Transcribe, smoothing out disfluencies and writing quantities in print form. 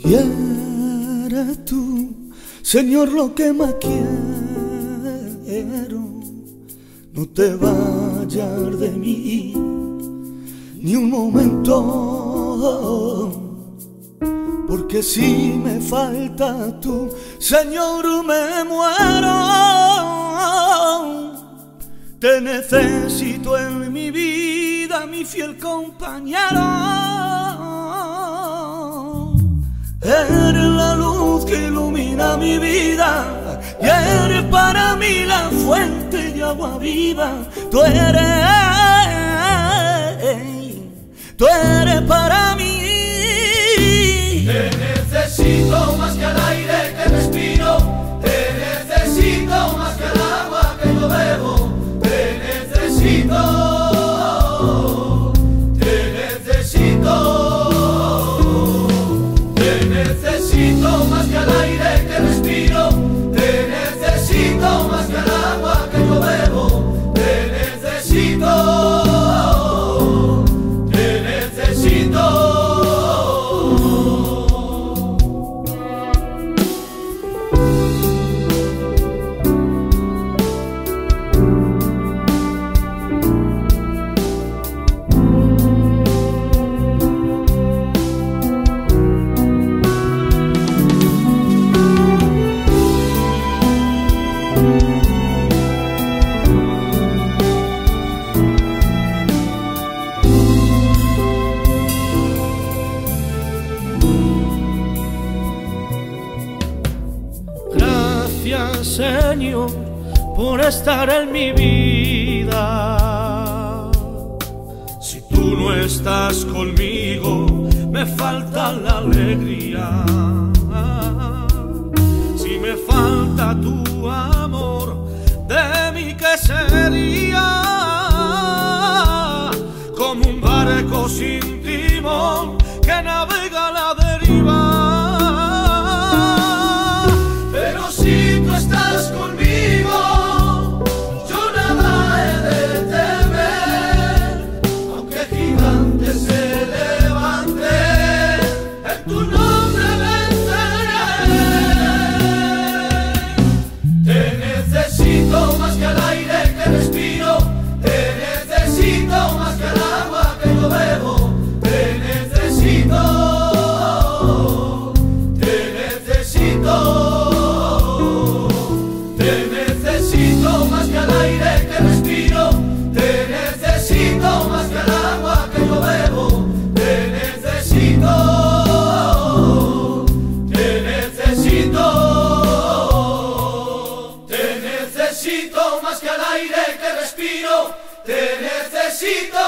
Quieres tú, Señor, lo que más quiero. No te vayas de mí ni un momento, porque si me falta tú, Señor, me muero. Te necesito en mi vida, mi fiel compañero. Eres la luz que ilumina mi vida y eres para mí la fuente de agua viva. Tú eres para mí. Te necesito más que al aire que respiro, te necesito más que al agua que yo bebo, te necesito, te necesito, te necesito más que al aire que respiro, te necesito más que al agua que yo bebo, te necesito, te necesito. Gracias, Señor, por estar en mi vida. Si tú no estás conmigo, me falta la alegría. Si me falta tu amor, de mí qué sería. Como un barco sin timón que navega a la deriva. Si tú estás conmigo, yo nada he de temer, aunque gigantes se levanten, en tu nombre venceré. Te necesito más que al aire que respiro, te necesito más que al agua que yo bebo, te necesito, te necesito. Te necesito más que al aire que respiro, te necesito más que al agua que yo bebo, te necesito, te necesito, te necesito más que al aire que respiro, te necesito.